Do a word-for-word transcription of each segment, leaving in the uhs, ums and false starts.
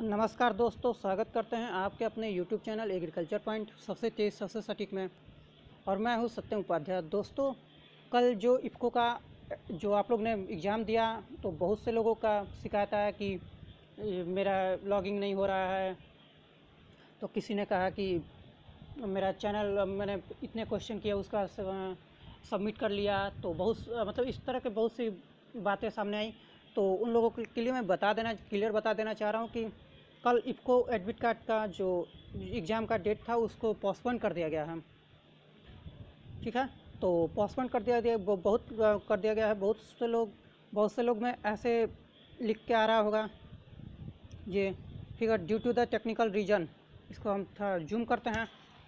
नमस्कार दोस्तों, स्वागत करते हैं आपके अपने यूट्यूब चैनल एग्रीकल्चर पॉइंट सबसे तेज़ सबसे सटीक में। और मैं हूं सत्यम उपाध्याय। दोस्तों, कल जो इफ़को का जो आप लोग ने एग्ज़ाम दिया तो बहुत से लोगों का शिकायत आया कि मेरा लॉगिंग नहीं हो रहा है। तो किसी ने कहा कि मेरा चैनल मैंने इतने क्वेश्चन किया उसका सबमिट कर लिया, तो बहुत मतलब इस तरह के बहुत सी बातें सामने आई। तो उन लोगों के लिए मैं बता देना क्लियर बता देना चाह रहा हूँ कि कल इफ़को एडमिट कार्ड का जो एग्ज़ाम का डेट था उसको पोस्टपोन कर दिया गया है। ठीक है, तो पोस्टपोन कर दिया गया बहुत कर दिया गया है। बहुत से लोग बहुत से लोग में ऐसे लिख के आ रहा होगा ये figure due to the technical reason. इसको हम थोड़ा जूम करते हैं।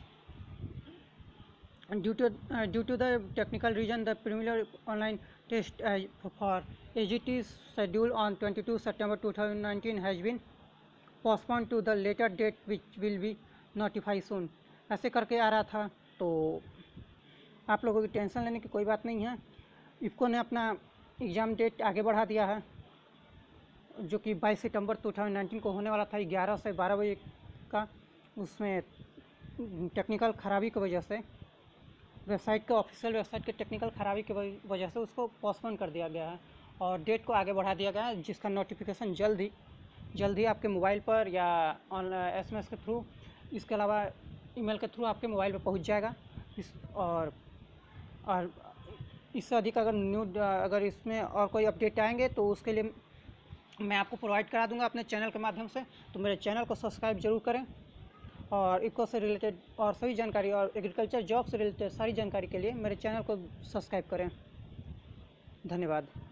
Due to due to the technical reason the preliminary online test for A G T scheduled on twenty-second September two thousand nineteen has been postponed to the later date which will be notified soon। ऐसे करके आ रहा था। तो आप लोगों की tension लेने की कोई बात नहीं है। इफ़को ने अपना एग्ज़ाम डेट आगे बढ़ा दिया है, जो कि बाईस सितंबर दो हज़ार उन्नीस को होने वाला था ग्यारह से बारह बजे का। उसमें टेक्निकल ख़राबी की वजह से वेबसाइट के ऑफिशियल वेबसाइट के टेक्निकल ख़राबी की वजह से उसको पोस्टपोन कर दिया गया है और डेट को आगे बढ़ा दिया गया है, जिसका नोटिफिकेशन जल्द ही जल्द ही आपके मोबाइल पर या ऑन एस एम एस के थ्रू, इसके अलावा ईमेल के थ्रू आपके मोबाइल पर पहुंच जाएगा। इस और और इससे अधिक अगर न्यू अगर इसमें और कोई अपडेट आएंगे तो उसके लिए मैं आपको प्रोवाइड करा दूंगा अपने चैनल के माध्यम से। तो मेरे चैनल को सब्सक्राइब जरूर करें और इफ़को से रिलेटेड और सभी जानकारी और एग्रीकल्चर जॉब से रिलेटेड सारी जानकारी के लिए मेरे चैनल को सब्सक्राइब करें। धन्यवाद।